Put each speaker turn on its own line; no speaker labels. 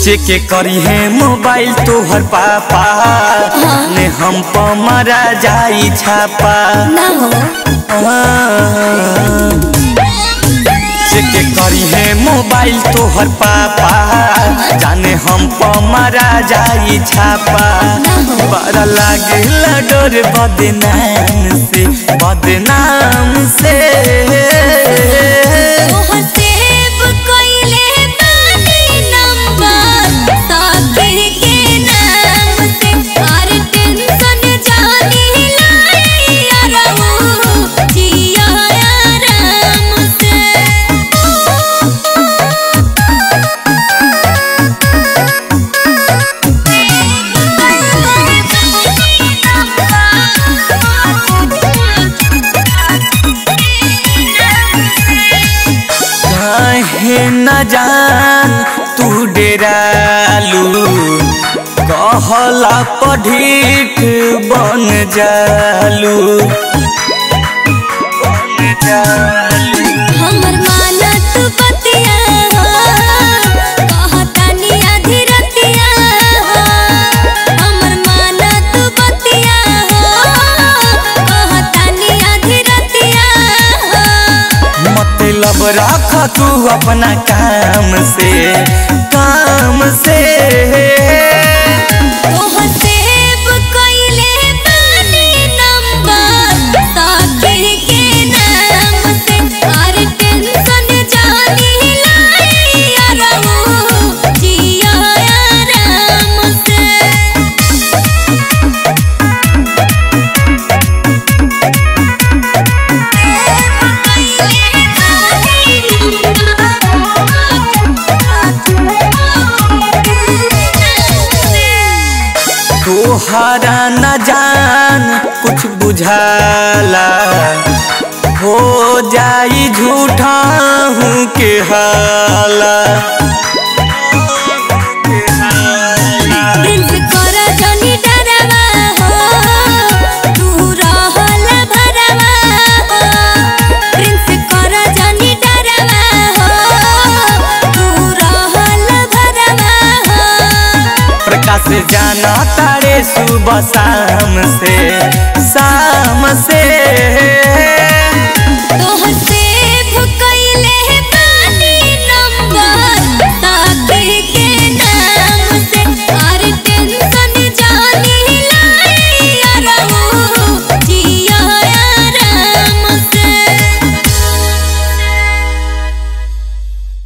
के करी है मोबाइल तोहर पापा ने हम पर मरा जाई छापा
ना हो
के करी है मोबाइल तोहर पापा जाने हम पर मरा जाई छापा बड़ा लागे डर बदनाम से न जान तू डेरालू कहला पढ़िक बन जालू
हमर मानत बतिया कहतानी आधी रतिया हमर मानत बतिया कहतानी आधी रतिया
मतलब रख तू अपना काम से तोहरा न जान कुछ बुझाला हो जाई झूठा हूँ के हाला से जाना तारे सुबह शाम से